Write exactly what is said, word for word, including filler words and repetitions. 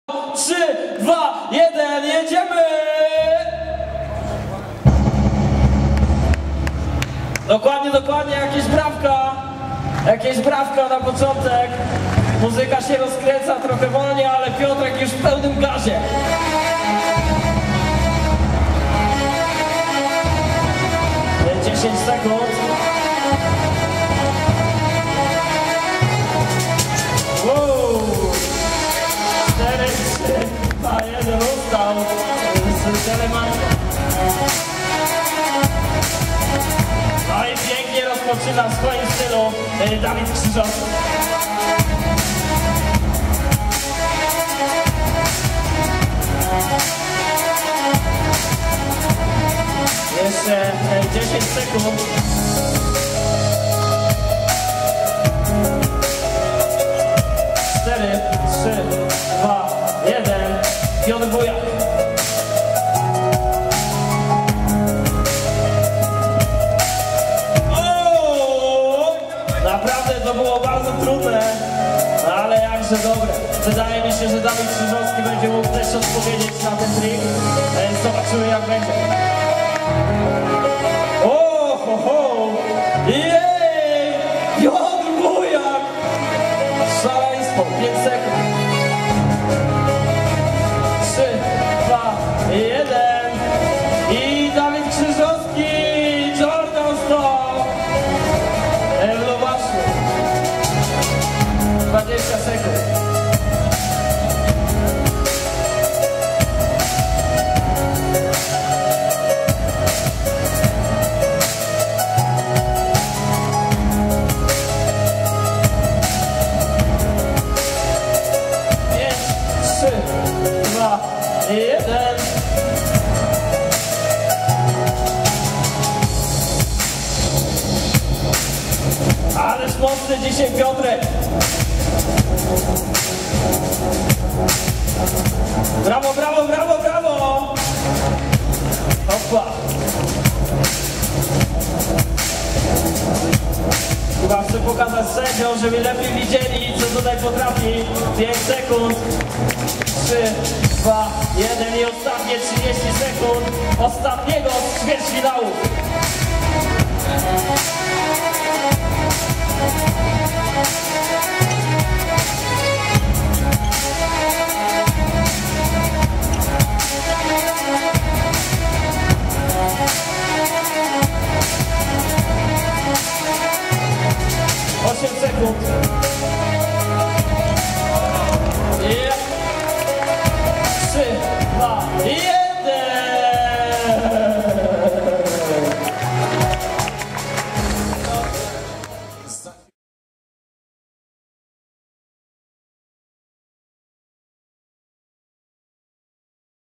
trzy, dwa, jeden, jedziemy! Dokładnie, dokładnie, jakieś brawka, jakieś brawka na początek. Muzyka się rozkręca trochę wolniej, ale Piotrek już w pełnym gazie. dziesięć sekund. Wow. cztery, trzy, dwa, jeden, ustał z Telemanką. No i pięknie rozpoczyna w swoim stylu Dawid Krzyżowski. Jeszcze dziesięć sekund. cztery, trzy, dwa, jeden. Piotr Bujak. Naprawdę to było bardzo trudne, ale jakże dobre. Wydaje mi się, że Dawid Krzyżowski będzie mógł też odpowiedzieć na ten trik. Zobaczymy, jak będzie. O, ho, ho. Jej! Piotr Bujak! Szaleństwo, pięć sekund. trzy, dwa, jeden. I Dawid Krzyżowski, Jordan Stop. W Lubaszu. dwadzieścia sekund. jeden. Ależ mocny dzisiaj Piotrek. Brawo, brawo, brawo, brawo. Opa. Chyba chcę pokazać sędziom, żeby lepiej widzieli, co tutaj potrafi. pięć sekund. trzy, dwa, jeden i ostatnie trzydzieści sekund ostatniego z ćwierćfinału. osiem sekund. Yeah. trzy, dwa, jeden.